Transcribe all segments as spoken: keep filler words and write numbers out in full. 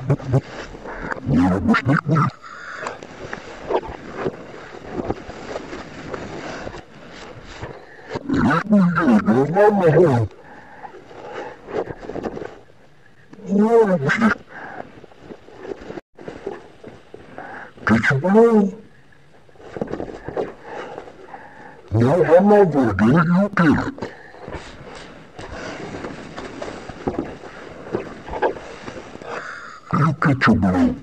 Get your balloon. No, I'm not gonna get it, you get it. You get your balloon.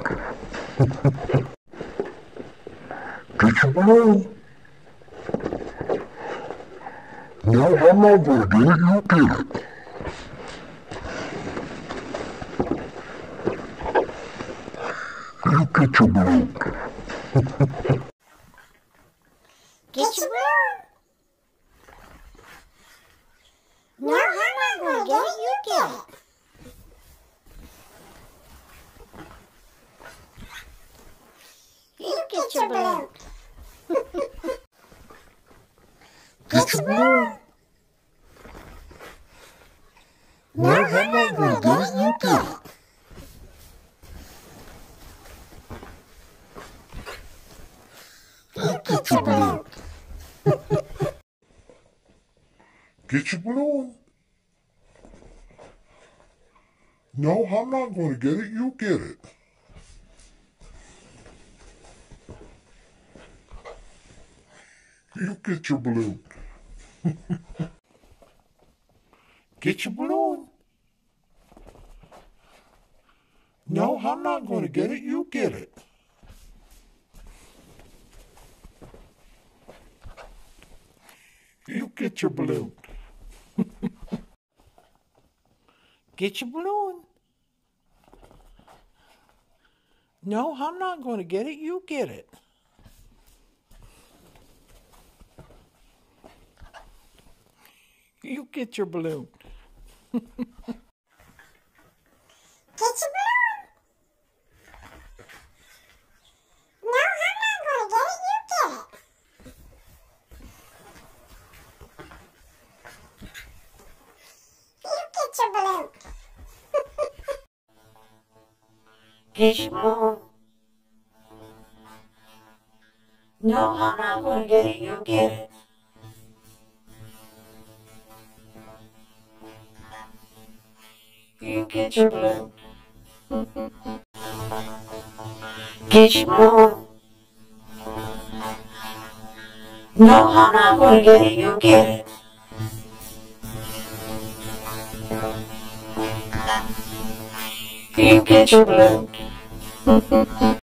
Get your balloon. No, I'm not gonna get it, you get it. You get your balloon. Get your balloon. No, I'm not gonna get it, you get it. You get your balloon. Get your balloon. No, I'm not gonna get it, you get it. You get your balloon. Get your balloon. No, I'm not going to get it. You get it. You get your balloon. Get your balloon. No, I'm not going to get it. You get it. You get your balloon. Get your balloon. No, I'm not going to get it. You get it. You get your balloon. Get your balloon. No, I'm not going to get it. You get it. You get your balloon. Get your balloon. No, I'm not going to get it. You get it. You get your balloon. Get your balloon. No, I'm not going to get it. You get it. You get your balloon.